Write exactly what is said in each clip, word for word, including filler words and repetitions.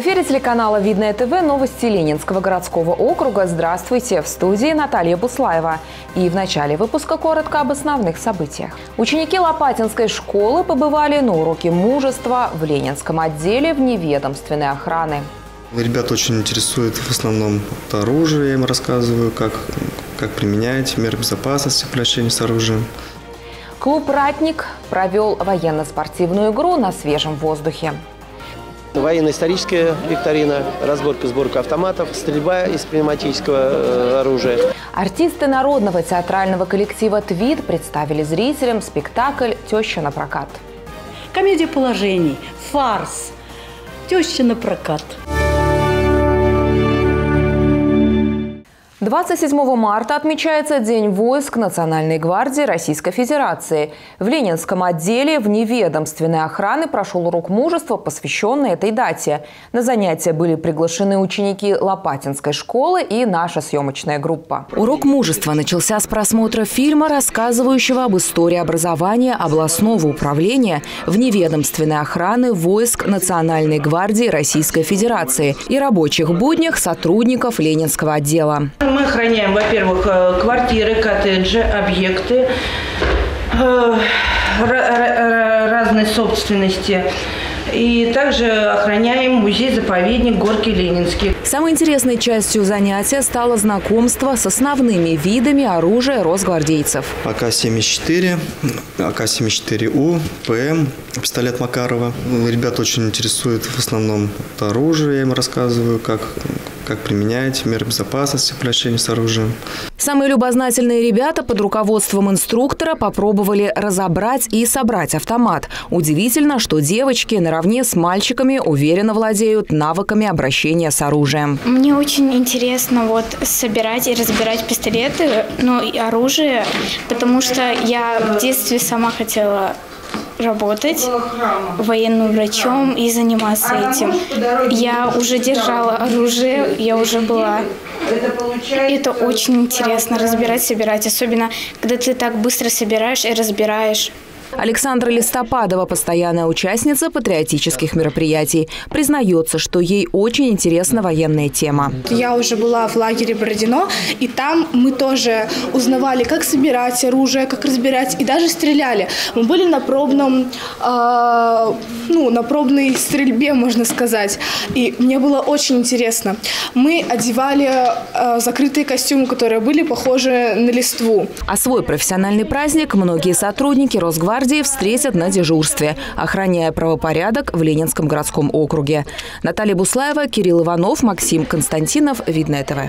эфире телеканала «Видное ТВ» новости Ленинского городского округа. Здравствуйте! В студии Наталья Буслаева. И в начале выпуска коротко об основных событиях. Ученики Лопатинской школы побывали на уроке мужества в Ленинском отделе вневедомственной охраны. Ребят очень интересует в основном оружие, я им рассказываю, как, как применять меры безопасности при общении с оружием. Клуб «Ратник» провел военно-спортивную игру на свежем воздухе. Военно-историческая викторина, разборка, сборка автоматов, стрельба из пневматического оружия. Артисты народного театрального коллектива «Твит» представили зрителям спектакль «Теща на прокат». Комедия положений, фарс, «Теща на прокат». двадцать седьмого марта отмечается День войск Национальной гвардии Российской Федерации. В Ленинском отделе вневедомственной охраны прошел урок мужества, посвященный этой дате. На занятия были приглашены ученики Лопатинской школы и наша съемочная группа. Урок мужества начался с просмотра фильма, рассказывающего об истории образования областного управления вневедомственной охраны войск Национальной гвардии Российской Федерации и рабочих буднях сотрудников Ленинского отдела. Мы охраняем, во-первых, квартиры, коттеджи, объекты разной собственности. И также охраняем музей-заповедник Горки Ленинский. Самой интересной частью занятия стало знакомство с основными видами оружия росгвардейцев. А К семьдесят четыре, А К семьдесят четыре У, ПМ, пистолет Макарова. Ребят очень интересует в основном оружие, я им рассказываю, как, как применять меры безопасности при общении с оружием. Самые любознательные ребята под руководством инструктора попробовали разобрать и собрать автомат. Удивительно, что девочки наравне с мальчиками уверенно владеют навыками обращения с оружием. Мне очень интересно вот собирать и разбирать пистолеты, ну и оружие, потому что я в детстве сама хотела работать военным врачом и заниматься этим. Я уже держала оружие, я уже была. Это очень интересно разбирать, собирать, особенно когда ты так быстро собираешь и разбираешь. Александра Листопадова, постоянная участница патриотических мероприятий, признается, что ей очень интересна военная тема. Я уже была в лагере Бородино, и там мы тоже узнавали, как собирать оружие, как разбирать, и даже стреляли. Мы были на пробном, э, ну, на пробной стрельбе, можно сказать, и мне было очень интересно. Мы одевали э, закрытые костюмы, которые были похожи на листву. А свой профессиональный праздник многие сотрудники Росгвардии встретят на дежурстве, охраняя правопорядок в Ленинском городском округе. Наталья Буслаева, Кирилл Иванов, Максим Константинов, Видное ТВ.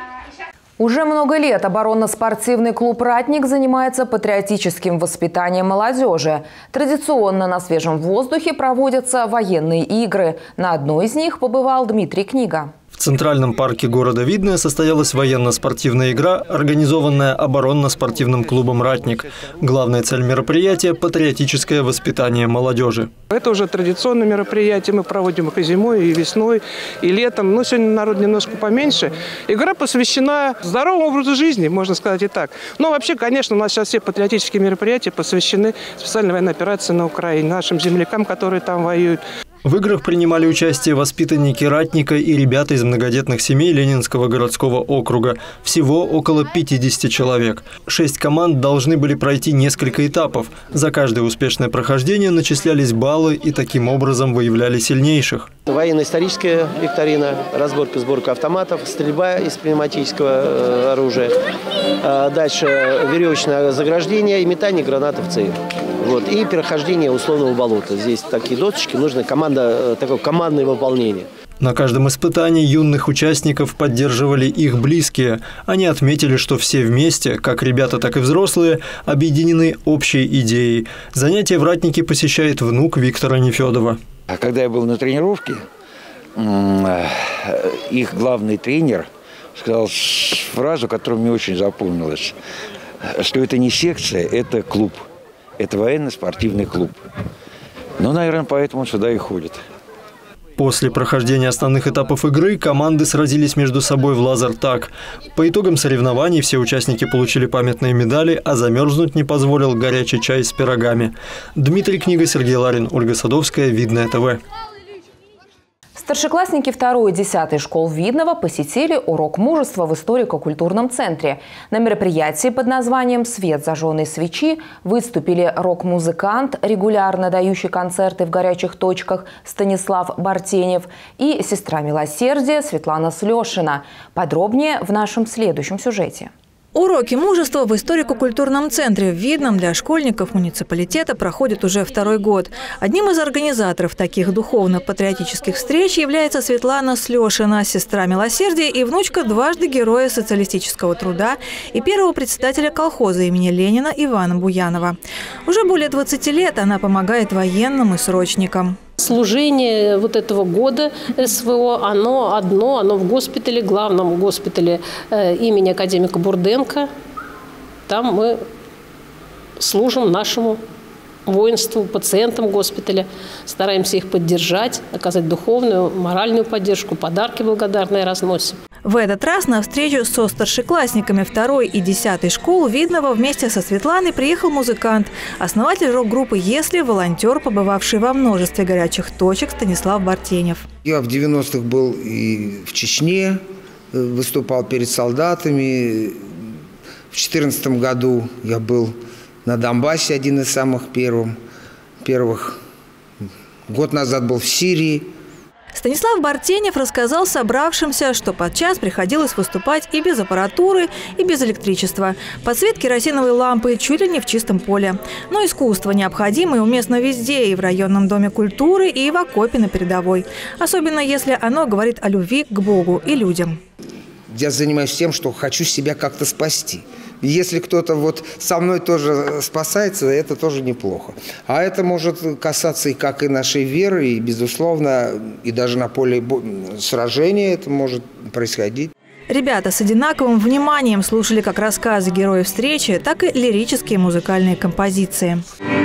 Уже много лет оборонно-спортивный клуб «Ратник» занимается патриотическим воспитанием молодежи. Традиционно на свежем воздухе проводятся военные игры. На одной из них побывал Дмитрий Книга. В Центральном парке города Видное состоялась военно-спортивная игра, организованная оборонно-спортивным клубом «Ратник». Главная цель мероприятия – патриотическое воспитание молодежи. Это уже традиционное мероприятие. Мы проводим их и зимой, и весной, и летом. Но сегодня народ немножко поменьше. Игра посвящена здоровому образу жизни, можно сказать и так. Но вообще, конечно, у нас сейчас все патриотические мероприятия посвящены специальной военной операции на Украине, нашим землякам, которые там воюют. В играх принимали участие воспитанники «Ратника» и ребята из многодетных семей Ленинского городского округа. Всего около пятидесяти человек. Шесть команд должны были пройти несколько этапов. За каждое успешное прохождение начислялись баллы и таким образом выявляли сильнейших. Военно-историческая викторина, разборка, сборка автоматов, стрельба из пневматического оружия. Дальше веревочное заграждение и метание гранат в цель. Вот. И прохождение условного болота. Здесь такие досочки, нужно команда, такое командное выполнение. На каждом испытании юных участников поддерживали их близкие. Они отметили, что все вместе, как ребята, так и взрослые, объединены общей идеей. Занятия в «Ратнике» посещает внук Виктора Нефедова. А когда я был на тренировке, их главный тренер сказал фразу, которая мне очень запомнилась, что это не секция, это клуб. Это военно-спортивный клуб. Ну, наверное, поэтому он сюда и ходит. После прохождения основных этапов игры команды сразились между собой в лазертаг. По итогам соревнований все участники получили памятные медали, а замерзнуть не позволил горячий чай с пирогами. Дмитрий Книга, Сергей Ларин, Ольга Садовская, Видное ТВ. Старшеклассники второй и десятой школ Видного посетили урок мужества в историко-культурном центре. На мероприятии под названием «Свет зажженной свечи» выступили рок-музыкант, регулярно дающий концерты в горячих точках Станислав Бартенев, и сестра милосердия Светлана Слешина. Подробнее в нашем следующем сюжете. Уроки мужества в историко-культурном центре в Видном для школьников муниципалитета проходят уже второй год. Одним из организаторов таких духовно-патриотических встреч является Светлана Слешина, сестра милосердия и внучка дважды Героя социалистического труда и первого председателя колхоза имени Ленина Ивана Буянова. Уже более двадцати лет она помогает военным и срочникам. Служение вот этого года СВО, оно одно, оно в госпитале, главном госпитале э, имени академика Бурденко. Там мы служим нашему воинству, пациентам госпиталя, стараемся их поддержать, оказать духовную, моральную поддержку, подарки благодарные разносим. В этот раз на встречу со старшеклассниками второй и десятой школ Видного вместе со Светланой приехал музыкант, основатель рок-группы «Если», волонтер, побывавший во множестве горячих точек Станислав Бартенев. Я в девяностых был и в Чечне, выступал перед солдатами. В две тысячи четырнадцатом году я был на Донбассе, один из самых первых. первых. Год назад был в Сирии. Станислав Бартенев рассказал собравшимся, что подчас приходилось выступать и без аппаратуры, и без электричества. Под свет керосиновой лампы чуть ли не в чистом поле. Но искусство необходимо и уместно везде, и в районном доме культуры, и в окопе на передовой. Особенно если оно говорит о любви к Богу и людям. Я занимаюсь тем, что хочу себя как-то спасти. Если кто-то вот со мной тоже спасается, это тоже неплохо. А это может касаться и как и нашей веры, и, безусловно, и даже на поле сражения это может происходить. Ребята с одинаковым вниманием слушали как рассказы героев встречи, так и лирические музыкальные композиции.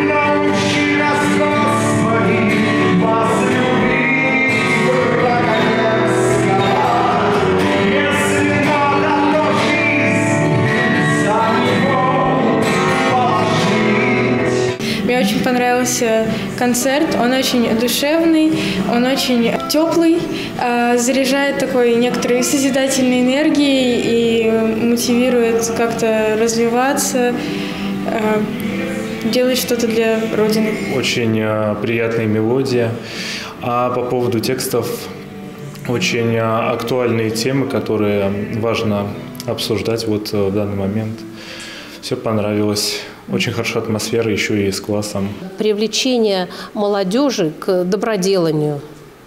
Мне очень понравился концерт, он очень душевный, он очень теплый, заряжает такой некоторой созидательной энергией и мотивирует как-то развиваться, делать что-то для Родины. Очень приятная мелодия. А по поводу текстов, очень актуальные темы, которые важно обсуждать вот в данный момент. Все понравилось. Очень хорошая атмосфера, еще и с классом. Привлечение молодежи к доброделанию.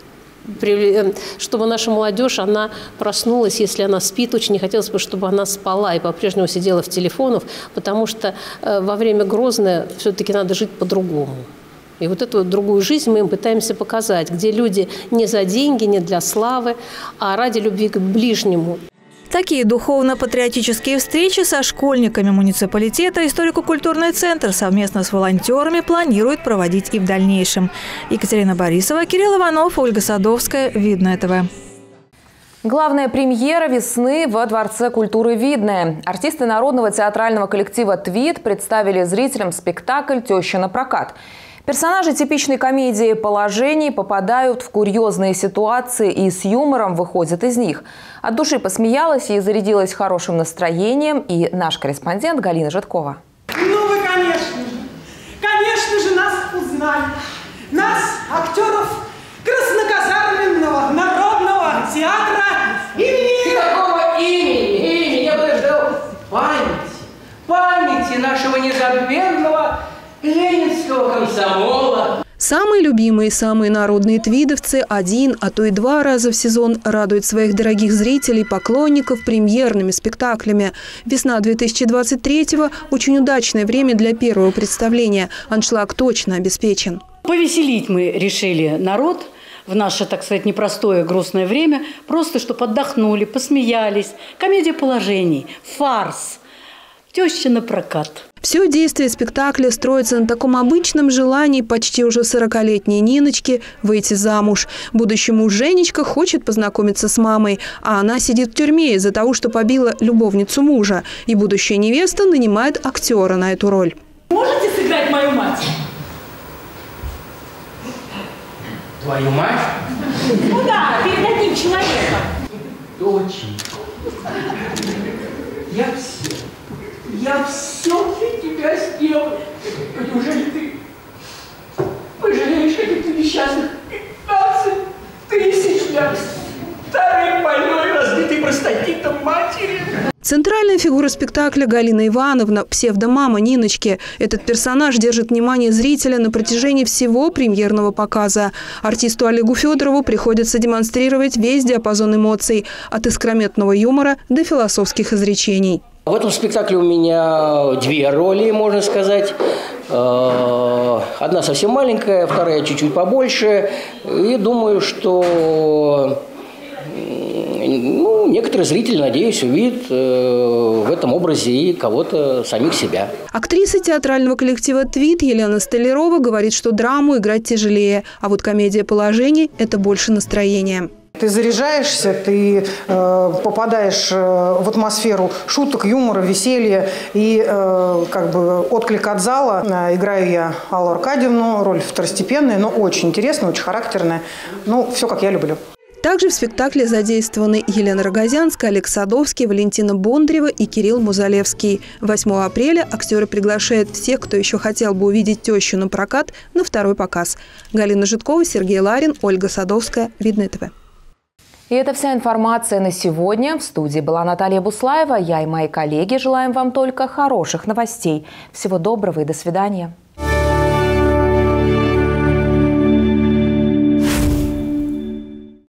Чтобы наша молодежь, она проснулась, если она спит, очень не хотелось бы, чтобы она спала и по-прежнему сидела в телефонах, потому что во время Грозного все-таки надо жить по-другому. И вот эту другую жизнь мы им пытаемся показать, где люди не за деньги, не для славы, а ради любви к ближнему. Такие духовно-патриотические встречи со школьниками муниципалитета историко-культурный центр совместно с волонтерами планирует проводить и в дальнейшем. Екатерина Борисова, Кирилл Иванов, Ольга Садовская, Видное ТВ. Главная премьера весны во Дворце культуры «Видное». Артисты народного театрального коллектива «Твит» представили зрителям спектакль «Теща на прокат». Персонажи типичной комедии положений попадают в курьезные ситуации и с юмором выходят из них. От души посмеялась и зарядилась хорошим настроением и наш корреспондент Галина Житкова. Ну вы, конечно же, конечно же нас узнали. Нас, актеров Красноказарменного народного театра имени... Какого имени? Имени? Я бы ждал памяти. Памяти нашего незабвенного ленинского комсомола. Самые любимые, самые народные твидовцы один, а то и два раза в сезон радуют своих дорогих зрителей, поклонников премьерными спектаклями. Весна две тысячи двадцать третьего – очень удачное время для первого представления. Аншлаг точно обеспечен. Повеселить мы решили народ в наше, так сказать, непростое, грустное время, просто чтобы отдохнули, посмеялись. Комедия положений, фарс, теща на прокат. Все действие спектакля строится на таком обычном желании почти уже сорокалетней Ниночки выйти замуж. Будущий муж Женечка хочет познакомиться с мамой, а она сидит в тюрьме из-за того, что побила любовницу мужа. И будущая невеста нанимает актера на эту роль. Можете сыграть мою мать? Твою мать? Ну да, перед одним человеком. Доченька, я все, я все для тебя сделал. Неужели ты пожалеешь каких-то несчастных пятнадцать тысяч для старой больной разбитой простатитом матери? Центральная фигура спектакля – Галина Ивановна, псевдомама Ниночки. Этот персонаж держит внимание зрителя на протяжении всего премьерного показа. Артисту Олегу Федорову приходится демонстрировать весь диапазон эмоций – от искрометного юмора до философских изречений. В этом спектакле у меня две роли, можно сказать. Одна совсем маленькая, вторая чуть-чуть побольше. И думаю, что ну, некоторые зрители, надеюсь, увидят в этом образе и кого-то самих себя. Актриса театрального коллектива «Твит» Елена Столярова говорит, что драму играть тяжелее, а вот комедия положений – это больше настроения. Ты заряжаешься, ты э, попадаешь э, в атмосферу шуток, юмора, веселья и э, как бы отклик от зала. Э, играю я Аллу Аркадьевну, роль второстепенная, но очень интересная, очень характерная. Ну, все, как я люблю. Также в спектакле задействованы Елена Рогозянская, Олег Садовский, Валентина Бондарева и Кирилл Музалевский. восьмого апреля актеры приглашают всех, кто еще хотел бы увидеть тещу на прокат, на второй показ. Галина Житкова, Сергей Ларин, Ольга Садовская. Видное ТВ. И это вся информация на сегодня. В студии была Наталья Буслаева. Я и мои коллеги желаем вам только хороших новостей. Всего доброго и до свидания.